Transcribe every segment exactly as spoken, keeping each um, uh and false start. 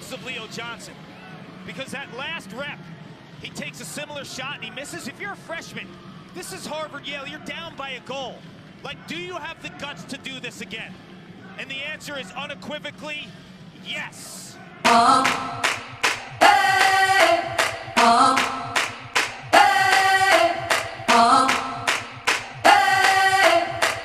of Leo Johnson, because that last rep, he takes a similar shot and he misses. If you're a freshman, this is Harvard, Yale, you're down by a goal. Like, do you have the guts to do this again? And the answer is unequivocally, yes. Uh, hey, uh, hey, uh, hey,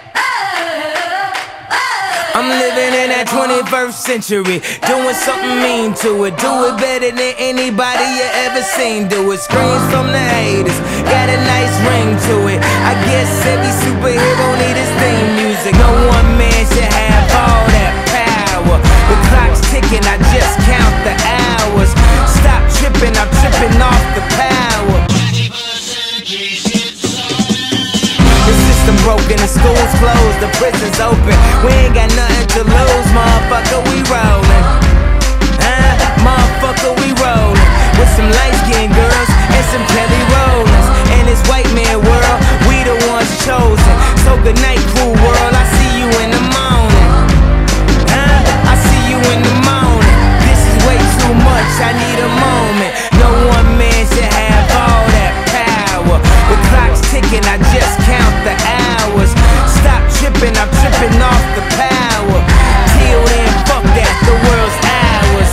hey. I'm living in that twenty-first century, doing something mean to it. Do it better than anybody you ever seen do it. Screams from the haters, got a nice ring to it. I guess every superhero need his theme music. No one man should have all that power. The clock's ticking, I just count the hours. Stop tripping, I'm tripping off the power. The system broken, the school's closed, the prison's open. We ain't got nothing to lose, motherfucker, we rollin'. Huh? Motherfucker, we rollin'. With some light-skinned girls and some Kelly Rollins. In this white man world, we the ones chosen. So good night, cool world, I see you in the morning. Huh? I see you in the morning. This is way too much, I need a moment. No one man should have all that power. The clock's ticking, I just count the hours. Stop tripping, I'm tripping off the power. Till then, fuck that, the world's ours.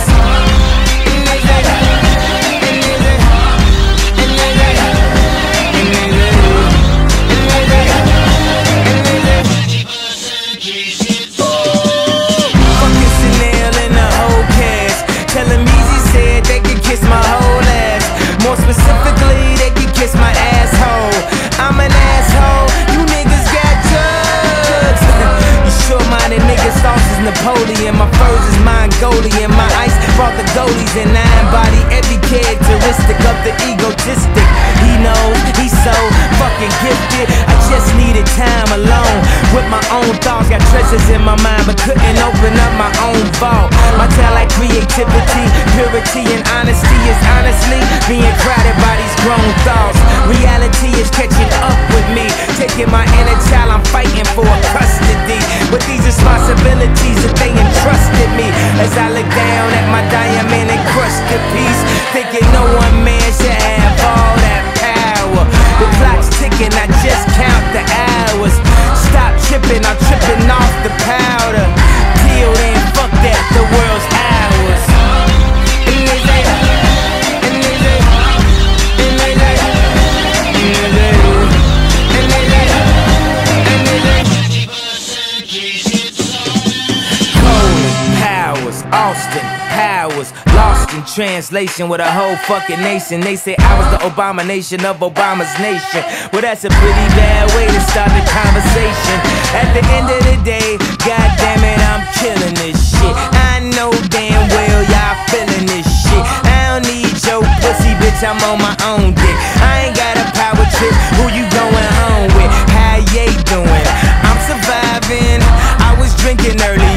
Fucking Chanel and the whole cast. Tell them Easy said they could kiss my whole ass. More specifically, they could kiss my asshole. I'm an asshole, you niggas got drugs. You sure-minded niggas, sauce is Napoleon. My furs is Mongolian. My ice brought the goalies, and I embody every characteristic of the egotistic. He knows he's so fucking gifted. I just needed time alone with my own thoughts. Got treasures in my mind, but couldn't open up my own vault. My talent, creativity, purity, and honesty is honestly being crowded by these grown thoughts. Reality is catching up with me, taking my inner child, I'm fighting for custody. With these responsibilities that they entrusted me, as I look down at my diamond encrusted piece, thinking no one man should have all that power. The clock's ticking, I just count the hours. Stop tripping, I'm tripping off the powder. Till then, fuck that, the world's ours. And they say, and they say, and they say, and they say, and they say, and they say. Colin Powers, Austin Powers, lost in translation with a whole fucking nation. They say I was the abomination of Obama's nation. Well, that's a pretty bad way to start the conversation. At the end of the day, goddamn it, I'm killing this shit. I know damn well y'all feeling this shit. I don't need your pussy, bitch, I'm on my own dick. I ain't got a power trip, who you going home with? How you doing? I'm surviving, I was drinking early